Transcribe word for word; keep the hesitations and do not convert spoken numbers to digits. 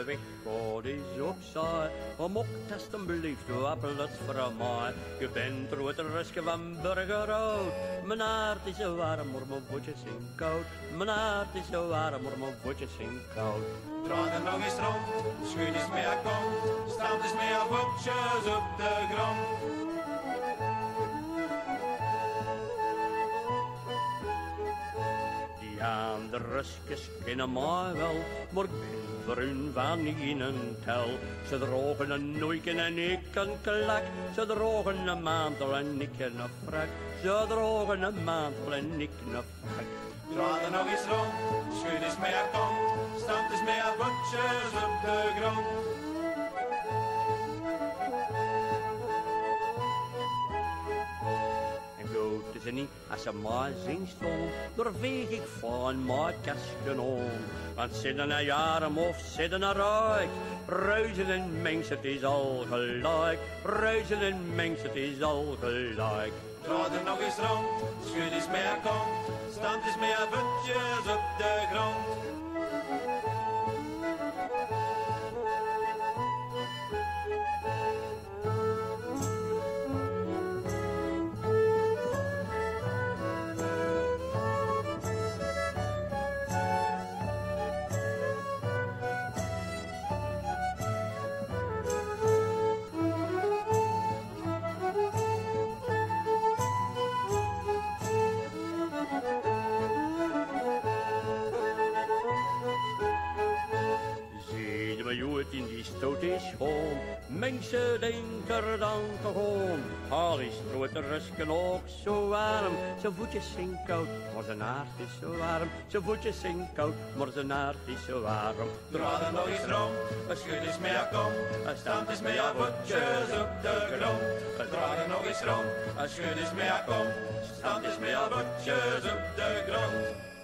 weg gaat is opzij. Om ook alsjeblieft wappelers voor mij. Je bent rood röske van burgerrood. Mijn hart is zo warm, maar mijn voetjes zijn koud. Mijn hart is zo warm, maar mijn voetjes zijn koud. Draai er nog eens rond, schud eens met je kont. Stamp eens met je voetjes op de grond. Die andere röskes kennen mij wel, maar ik ben voor hun van in een tel. Ze drogen een noeiken en ik een klak. Ze drogen een mantel en ik een frak. Ze drogen een mantel en ik een frak. Draai er nog eens rond, schud eens met je kont. Stamp eens met je voetjes op de grond. Goed is niet als ze mij zien stond, daar veeg ik van mijn kastje om. Want zitten een jarem of zitten een rijk, reuzen en mengs, het is al gelijk. Reuzen en mengs, het is al gelijk. Draai er nog eens rond, schud eens met je kont. Stamp eens met je voetjes op de grond. In die stoot is schoon, mensen denken er dan gewoon. Al is het rood rösken ook zo warm, zijn voetjes zijn koud, maar zijn hart is zo warm. Zijn voetjes zijn koud, maar zijn hart is zo warm. Draai er nog eens rond, schud eens met je kont. Stamp eens met je voetjes op de grond. Draai er nog eens rond, schud eens met je kont. Stamp eens met je voetjes op de grond.